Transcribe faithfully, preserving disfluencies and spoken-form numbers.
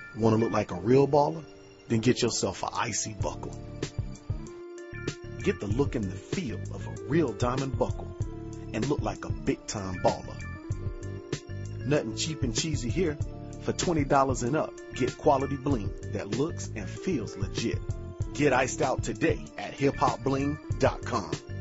Want to look like a real baller? Then get yourself an icy buckle. Get the look and the feel of a real diamond buckle and look like a big-time baller. Nothing cheap and cheesy here. For twenty dollars and up, get quality bling that looks and feels legit. Get iced out today at hip hop bling dot com.